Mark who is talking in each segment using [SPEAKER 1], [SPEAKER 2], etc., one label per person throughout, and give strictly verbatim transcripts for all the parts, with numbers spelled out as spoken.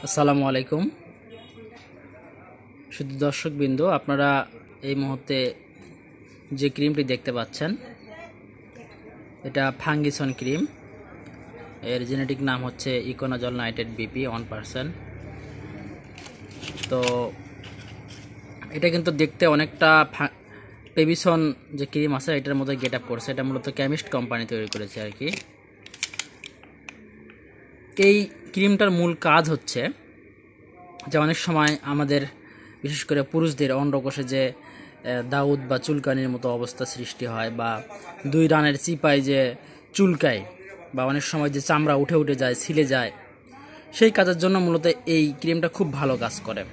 [SPEAKER 1] আসসালামু আলাইকুম শুধু দর্শকবৃন্দ, আপনারা এই মুহূর্তে যে ক্রিমটি দেখতে পাচ্ছেন এটা ফাঙ্গিসন ক্রিম। এর জেনেটিক নাম হচ্ছে econazole nitrate BP one percent. তো এটা কিন্তু দেখতে অনেকটা পেবিসন যে ক্রিম আছে এটার মধ্যে গেট আপ করছে। এটা মূলত কেমিস্ট কোম্পানি তৈরি করেছে আর কি। এই ক্রিমটার মূল কাজ হচ্ছে যে অনেক সময় আমাদের বিশেষ করে পুরুষদের অন্ডকোষে যে দাউদ বা চুলকানির মতো অবস্থা সৃষ্টি হয়, বা দুই রানের চিপায় যে চুলকায়, বা অনেক সময় যে চামড়া উঠে উঠে যায়, ছিলে যায়, সেই কাজের জন্য মূলত এই ক্রিমটা খুব ভালো কাজ করে।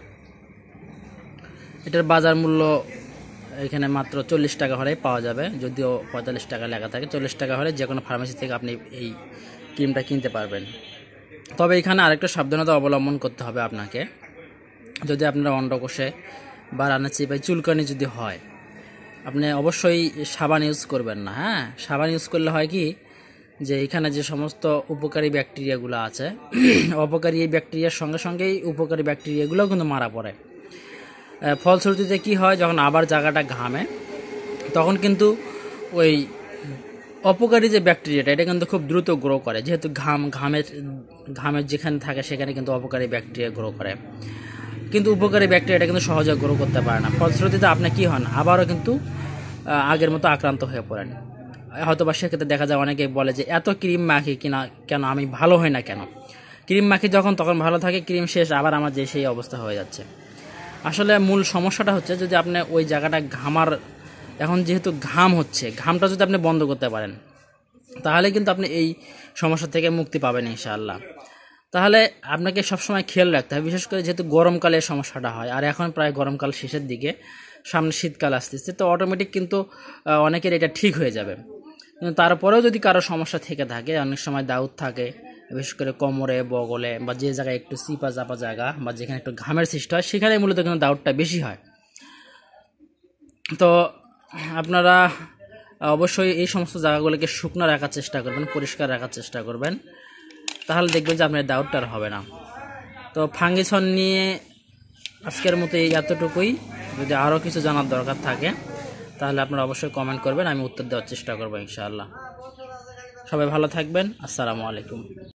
[SPEAKER 1] এটার বাজার মূল্য এখানে মাত্র চল্লিশ টাকা হলেই পাওয়া যাবে, যদিও পঁয়তাল্লিশ টাকা লেখা থাকে। চল্লিশ টাকা হলে যে কোনো ফার্মেসি থেকে আপনি এই ক্রিমটা কিনতে পারবেন। তবে এখানে আরেকটা সাবধানতা অবলম্বন করতে হবে আপনাকে। যদি আপনার অন্ডকোষে বা রানের চিপায় চুলকানি যদি হয়, আপনি অবশ্যই সাবান ইউজ করবেন না। হ্যাঁ, সাবান ইউজ করলে হয় কি, যে এখানে যে সমস্ত উপকারী ব্যাকটেরিয়াগুলো আছে, অপকারী এই ব্যাকটেরিয়ার সঙ্গে সঙ্গেই উপকারী ব্যাকটেরিয়াগুলোও কিন্তু মারা পড়ে। ফলশ্রুতিতে কি হয়, যখন আবার জায়গাটা ঘামে তখন কিন্তু ওই অপকারী যে ব্যাকটেরিয়াটা এটা কিন্তু খুব দ্রুত গ্রো করে, যেহেতু ঘাম ঘামের ঘামের যেখানে থাকে সেখানে কিন্তু অপকারী ব্যাকটেরিয়া গ্রো করে, কিন্তু উপকারী ব্যাকটেরিয়াটা কিন্তু সহজে গ্রো করতে পারে না। ফলশ্রুতিতে আপনি কি হন, আবারও কিন্তু আগের মতো আক্রান্ত হয়ে পড়েন। হয়তো বা সেক্ষেত্রে দেখা যায় অনেকে বলে যে এত ক্রিম মাখি কিনা কেন, আমি ভালো হয় না কেন। ক্রিম মাখি যখন তখন ভালো থাকে, ক্রিম শেষ আবার আমার যে সেই অবস্থা হয়ে যাচ্ছে। আসলে মূল সমস্যাটা হচ্ছে যদি আপনি ওই জায়গাটা ঘামার, এখন যেহেতু ঘাম হচ্ছে, ঘামটা যদি আপনি বন্ধ করতে পারেন তাহলে কিন্তু আপনি এই সমস্যা থেকে মুক্তি পাবেন ইনশাআল্লাহ। তাহলে আপনাকে সবসময় খেয়াল রাখতে হবে, বিশেষ করে যেহেতু গরমকালে সমস্যাটা হয়, আর এখন প্রায় গরমকাল শেষের দিকে, সামনে শীতকাল আসতেছে, তো অটোমেটিক কিন্তু অনেকের এটা ঠিক হয়ে যাবে। কিন্তু তারপরেও যদি কারো সমস্যা থেকে থাকে, অনেক সময় দাউদ থাকে বিশেষ করে কোমরে, বগলে, বা যে জায়গায় একটু চিপা চাপা জায়গা বা যেখানে একটু ঘামের সৃষ্টি হয় সেখানে মূলত কিন্তু দাউদটা বেশি হয়। তো আপনারা অবশ্যই এই সমস্ত জায়গাগুলোকে শুকনো রাখার চেষ্টা করবেন, পরিষ্কার রাখার চেষ্টা করবেন, তাহলে দেখবেন যে আপনার দাউদটা আর হবে না। তো ফাঙ্গিসন নিয়ে আজকের মতো এই এতটুকুই। যদি আরও কিছু জানার দরকার থাকে তাহলে আপনারা অবশ্যই কমেন্ট করবেন, আমি উত্তর দেওয়ার চেষ্টা করবো ইনশাআল্লাহ। সবাই ভালো থাকবেন। আসসালামু আলাইকুম।